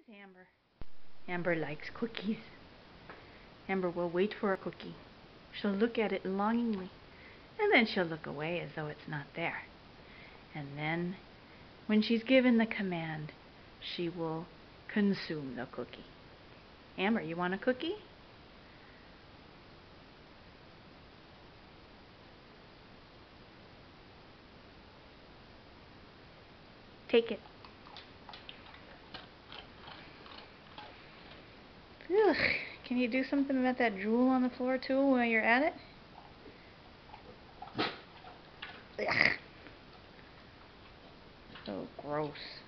is Amber? Amber likes cookies. Amber will wait for a cookie. She'll look at it longingly, and then she'll look away as though it's not there. And then, when she's given the command, she will consume the cookie. Amber, you want a cookie? Take it. Ugh. Can you do something about that drool on the floor too while you're at it? Ugh. So gross.